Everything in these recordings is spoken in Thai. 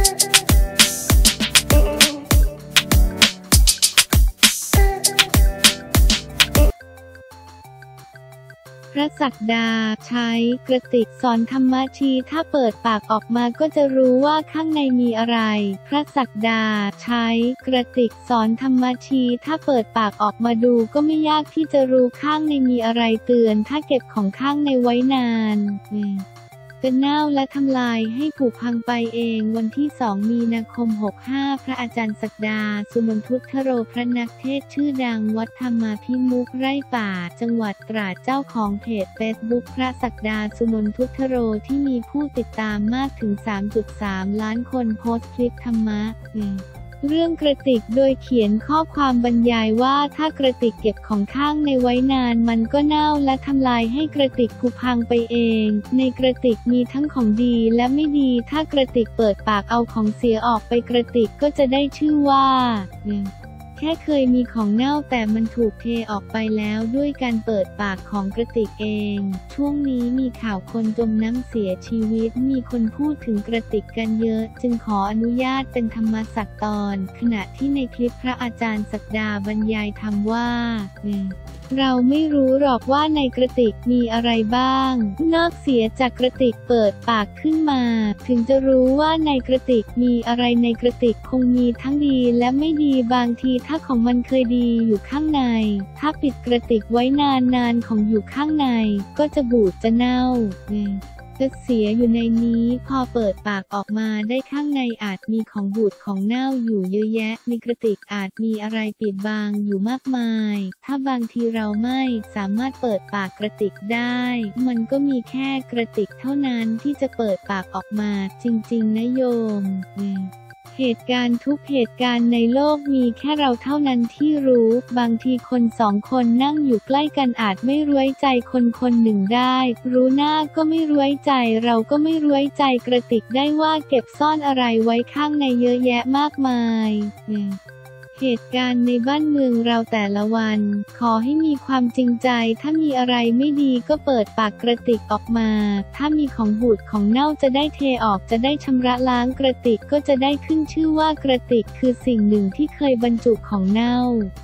พระศักดาใช้กระติกสอนธรรมะชีถ้าเปิดปากออกมาก็จะรู้ว่าข้างในมีอะไรพระศักดาใช้กระติกสอนธรรมะชีถ้าเปิดปากออกมาดูก็ไม่ยากที่จะรู้ข้างในมีอะไรเตือนถ้าเก็บของข้างในไว้นานจะเน่าและทำลายให้ผุพังไปเองวันที่ 2 มีนาคม 65 พระอาจารย์ศักดา สุมนทุทโรพระนักเทศน์ชื่อดังวัดธรรมาภิมุขไร่ป่าจังหวัดตราดเจ้าของเพจเฟซบุ๊กพระศักดา สุมนทุทโรที่มีผู้ติดตามมากถึง 3.3 ล้านคนโพสต์คลิปธรรมะเรื่องกระติกโดยเขียนข้อความบรรยายว่าถ้ากระติกเก็บของข้างในไว้นานมันก็เน่าและทำลายให้กระติกผุพังไปเองในกระติกมีทั้งของดีและไม่ดีถ้ากระติกเปิดปากเอาของเสียออกไปกระติกก็จะได้ชื่อว่าแค่เคยมีของเน่าแต่มันถูกเทออกไปแล้วด้วยการเปิดปากของกระติกเองช่วงนี้มีข่าวคนจมน้ำเสียชีวิตมีคนพูดถึงกระติกกันเยอะจึงขออนุญาตเป็นธรรมศักดิ์ตอนขณะที่ในคลิปพระอาจารย์ศักดาบรรยายธรรมว่าเราไม่รู้หรอกว่าในกระติกมีอะไรบ้างนอกเสียจากกระติกเปิดปากขึ้นมาถึงจะรู้ว่าในกระติกมีอะไรในกระติกคงมีทั้งดีและไม่ดีบางทีถ้าของมันเคยดีอยู่ข้างในถ้าปิดกระติกไว้นานๆของอยู่ข้างในก็จะบูดจะเน่าจะเสียอยู่ในนี้พอเปิดปากออกมาได้ข้างในอาจมีของบูดของเน่าอยู่เยอะแยะในกระติกอาจมีอะไรปิดบังอยู่มากมายถ้าบางทีเราไม่สามารถเปิดปากกระติกได้มันก็มีแค่กระติกเท่านั้นที่จะเปิดปากออกมาจริงๆนะโยมเหตุการณ์ทุกเหตุการณ์ในโลกมีแค่เราเท่านั้นที่รู้บางทีคนสองคนนั่งอยู่ใกล้กันอาจไม่รู้ใจคนคนหนึ่งได้รู้หน้าก็ไม่รู้ใจเราก็ไม่รู้ใจกระติกได้ว่าเก็บซ่อนอะไรไว้ข้างในเยอะแยะมากมายเหตุการณ์ในบ้านเมืองเราแต่ละวันขอให้มีความจริงใจถ้ามีอะไรไม่ดีก็เปิดปากกระติกออกมาถ้ามีของบูดของเน่าจะได้เทออกจะได้ชำระล้างกระติกก็จะได้ขึ้นชื่อว่ากระติกคือสิ่งหนึ่งที่เคยบรรจุของเน่า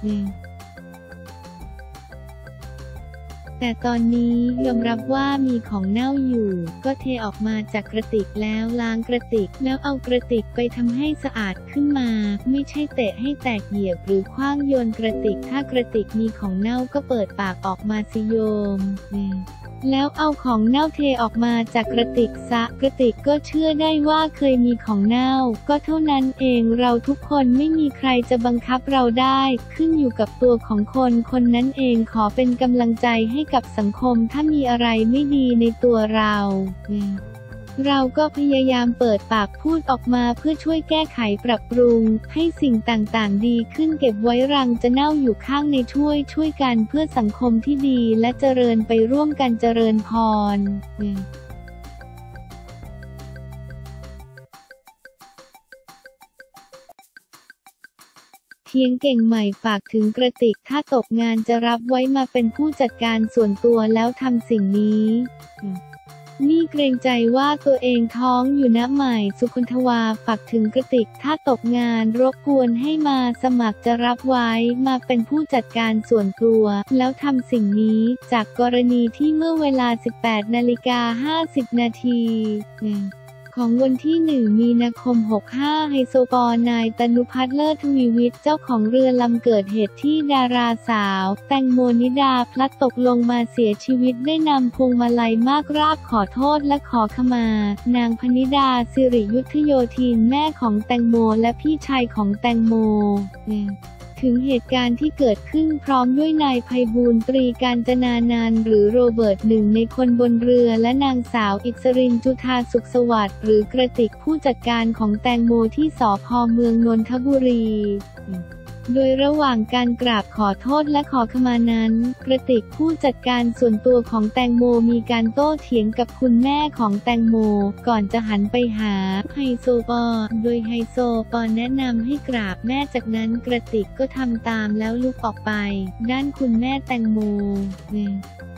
แต่ตอนนี้ยอมรับว่ามีของเน่าอยู่ก็เทออกมาจากกระติกแล้วล้างกระติกแล้วเอากระติกไปทำให้สะอาดขึ้นมาไม่ใช่เตะให้แตกเหยียบหรือขว้างโยนกระติกถ้ากระติกมีของเน่าก็เปิดปากออกมาสิโยมแล้วเอาของเน่าเทออกมาจากกระติกซะกระติกก็เชื่อได้ว่าเคยมีของเน่าก็เท่านั้นเองเราทุกคนไม่มีใครจะบังคับเราได้ขึ้นอยู่กับตัวของคนคนนั้นเองขอเป็นกำลังใจให้กับสังคมถ้ามีอะไรไม่ดีในตัวเราเราก็พยายามเปิดปากพูดออกมาเพื่อช่วยแก้ไขปรับปรุงให้สิ่งต่างๆดีขึ้นเก็บไว้รังจะเน่าอยู่ข้างในช่วยกันเพื่อสังคมที่ดีและเจริญไปร่วมกันเจริญพรเทียงเก่งใหม่ฝากถึงกระติกถ้าตกงานจะรับไว้มาเป็นผู้จัดการส่วนตัวแล้วทำสิ่งนี้นี่เกรงใจว่าตัวเองท้องอยู่นะใหม่สุคนทวาฝากถึงกระติกถ้าตกงานรบกวนให้มาสมัครจะรับไว้มาเป็นผู้จัดการส่วนตัวแล้วทำสิ่งนี้จากกรณีที่เมื่อเวลา 18:50 นาทีของวันที่ 1 มีนาคม 65 ไฮโซปนายตนุพัฒน์เลิศทวีวิทย์เจ้าของเรือลำเกิดเหตุที่ดาราสาวแตงโมนิดาพลัดตกลงมาเสียชีวิตได้นำพวงมาลัยมากราบขอโทษและขอขมานางพนิดาสิริยุทธโยธินแม่ของแตงโมและพี่ชายของแตงโมถึงเหตุการณ์ที่เกิดขึ้นพร้อมด้วยนายไพบูลย์ ตรีกาญจนานันท์หรือโรเบิร์ตหนึ่งในคนบนเรือและนางสาวอิสรินจุฑาสุขสวัสดิ์หรือกระติกผู้จัดการของแตงโมที่สภ.เมืองนนทบุรีโดยระหว่างการกราบขอโทษและขอขมานั้นกระติกผู้จัดการส่วนตัวของแตงโมมีการโต้เถียงกับคุณแม่ของแตงโมก่อนจะหันไปหาไฮโซปอโดยไฮโซปอแนะนำให้กราบแม่จากนั้นกระติกก็ทำตามแล้วลุกออกไปด้านคุณแม่แตงโม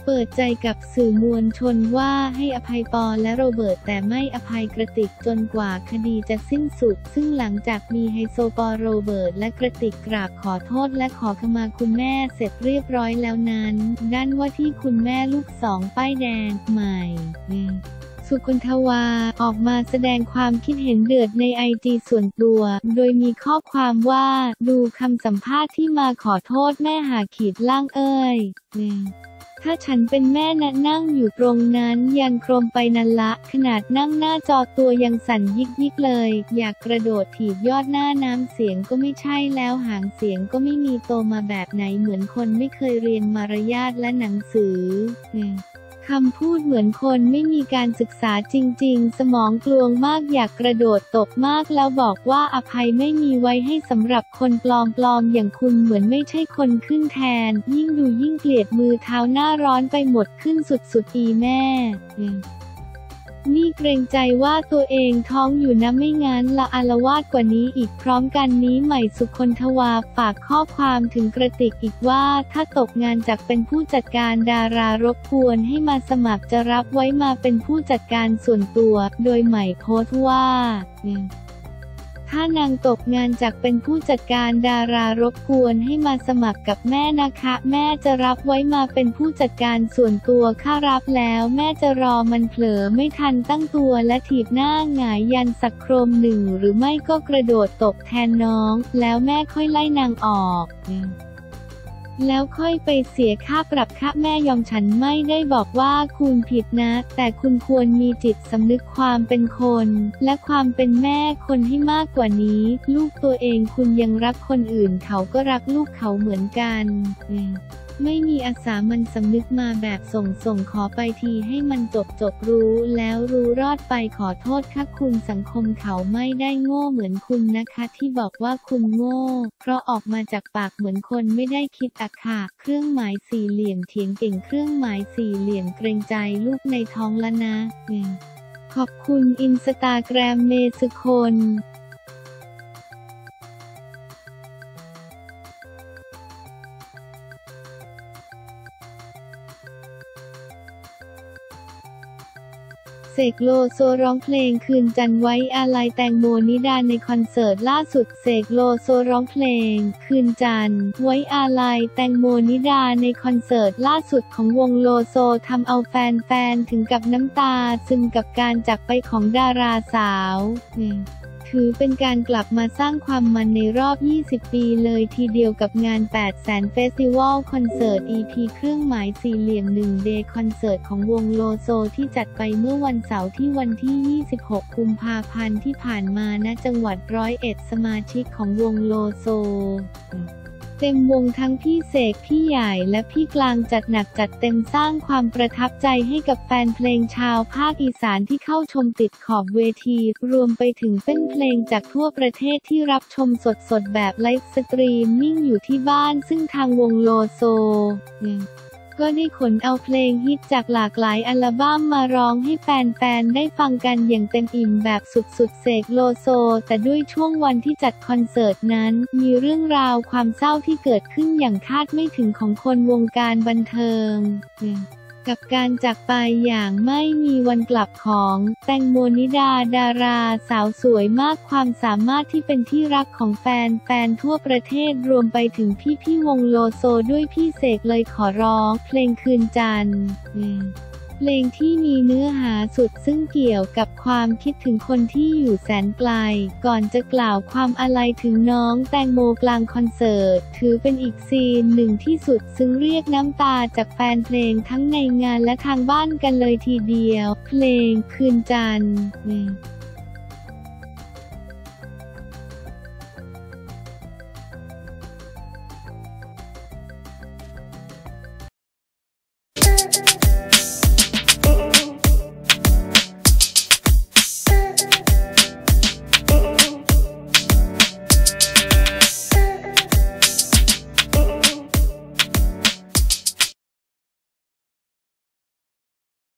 เปิดใจกับสื่อมวลชนว่าให้อภัยปอและโรเบิร์ตแต่ไม่อภัยกระติกจนกว่าคดีจะสิ้นสุดซึ่งหลังจากมีไฮโซปอโรเบิร์ตและกระติกกราบขอโทษและขอขมาคุณแม่เสร็จเรียบร้อยแล้วนั้นด้านว่าที่คุณแม่ลูกสองป้ายแดงใหม่สุคนทวาออกมาแสดงความคิดเห็นเดือดในไอจีส่วนตัวโดยมีข้อความว่าดูคำสัมภาษณ์ที่มาขอโทษแม่หาขีดล่างถ้าฉันเป็นแม่นะนั่งอยู่ตรงนั้นยันโครมไปนั่นละขนาดนั่งหน้าจอตัวยังสั่นยิกเลยอยากกระโดดถีบยอดหน้าน้ำเสียงก็ไม่ใช่แล้วหางเสียงก็ไม่มีโตมาแบบไหนเหมือนคนไม่เคยเรียนมารยาทและหนังสือคำพูดเหมือนคนไม่มีการศึกษาจริงๆสมองกลวงมากอยากกระโดดตบมากแล้วบอกว่าอภัยไม่มีไว้ให้สำหรับคนปลอมๆอย่างคุณเหมือนไม่ใช่คนขึ้นแทนยิ่งดูยิ่งเกลียดมือเท้าหน้าร้อนไปหมดขึ้นสุดๆอีแม่นี่เกรงใจว่าตัวเองท้องอยู่นะไม่งั้นละอาละวาดกว่านี้อีกพร้อมกันนี้ใหม่สุคนทวาฝากข้อความถึงกระติกอีกว่าถ้าตกงานจากเป็นผู้จัดการดารารบกวนให้มาสมัครจะรับไว้มาเป็นผู้จัดการส่วนตัวโดยใหม่โพสต์ว่าถ้านางตกงานจากเป็นผู้จัดการดารารบกวนให้มาสมัครกับแม่นะคะแม่จะรับไว้มาเป็นผู้จัดการส่วนตัวข้ารับแล้วแม่จะรอมันเผลอไม่ทันตั้งตัวและถีบหน้าหงายยันสักโครมหนึ่งหรือไม่ก็กระโดดตบแทนน้องแล้วแม่ค่อยไล่นางออกแล้วค่อยไปเสียค่าปรับค่าแม่ยอมฉันไม่ได้บอกว่าคุณผิดนะแต่คุณควรมีจิตสำนึกความเป็นคนและความเป็นแม่คนให้มากกว่านี้ลูกตัวเองคุณยังรักคนอื่นเขาก็รักลูกเขาเหมือนกันไม่มีอาสามันสำนึกมาแบบส่งขอไปทีให้มันจบรู้แล้วรู้รอดไปขอโทษค่ะคุณสังคมเขาไม่ได้โง่เหมือนคุณนะคะที่บอกว่าคุณโง่เพราะออกมาจากปากเหมือนคนไม่ได้คิดอะค่ะเครื่องหมายสี่เหลี่ยมเถียงเก่งเครื่องหมายสี่เหลี่ยมเกรงใจลูกในท้องละนะขอบคุณอินสตาแกรมเมสุคนเสกโลโซร้องเพลงคืนจันทร์ไว้อาลัยแตงโมนิดาในคอนเสิร์ตล่าสุดเสกโลโซร้องเพลงคืนจันทร์ไว้อาลัยแตงโมนิดาในคอนเสิร์ตล่าสุดของวงโลโซทำเอาแฟนๆถึงกับน้ำตาซึมกับการจากไปของดาราสาวถือเป็นการกลับมาสร้างความมันในรอบ 20 ปีเลยทีเดียวกับงาน 800,000 เฟสติวัลคอนเสิร์ต EP เครื่องหมายสี่เหลี่ยม1 Day คอนเสิร์ตของวงโลโซที่จัดไปเมื่อวันเสาร์ที่วันที่ 26 กุมภาพันธ์ที่ผ่านมาณจังหวัด101สมาชิกของวงโลโซเต็มวงทั้งพี่เสกพี่ใหญ่และพี่กลางจัดหนักจัดเต็มสร้างความประทับใจให้กับแฟนเพลงชาวภาคอีสานที่เข้าชมติดขอบเวทีรวมไปถึงเต้นเพลงจากทั่วประเทศที่รับชมสดแบบไลฟ์สตรีมมิ่งอยู่ที่บ้านซึ่งทางวงโลโซก็ได้ขนเอาเพลงฮิตจากหลากหลายอัลบั้มมาร้องให้แฟนๆได้ฟังกันอย่างเต็มอิ่มแบบสุดๆเสกโลโซแต่ด้วยช่วงวันที่จัดคอนเสิร์ตนั้นมีเรื่องราวความเศร้าที่เกิดขึ้นอย่างคาดไม่ถึงของคนวงการบันเทิงกับการจากไปอย่างไม่มีวันกลับของแตงโมนิดาดาราสาวสวยมากความสามารถที่เป็นที่รักของแฟนทั่วประเทศรวมไปถึงพี่วงโลโซด้วยพี่เสกเลยขอร้องเพลงคืนจันทร์เพลงที่มีเนื้อหาสุดซึ่งเกี่ยวกับความคิดถึงคนที่อยู่แสนไกลก่อนจะกล่าวความอาลัยถึงน้องแตงโมกลางคอนเสิร์ตถือเป็นอีกซีนหนึ่งที่สุดซึ่งเรียกน้ำตาจากแฟนเพลงทั้งในงานและทางบ้านกันเลยทีเดียวเพลงคืนจันทร์